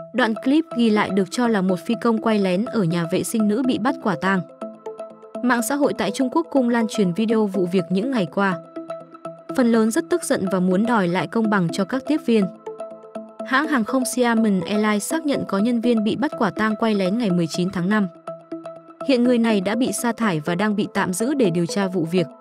Đoạn clip ghi lại được cho là một phi công quay lén ở nhà vệ sinh nữ bị bắt quả tang. Mạng xã hội tại Trung Quốc cùng lan truyền video vụ việc những ngày qua. Phần lớn rất tức giận và muốn đòi lại công bằng cho các tiếp viên. Hãng hàng không Xiamen Airlines xác nhận có nhân viên bị bắt quả tang quay lén ngày 19 tháng 5. Hiện người này đã bị sa thải và đang bị tạm giữ để điều tra vụ việc.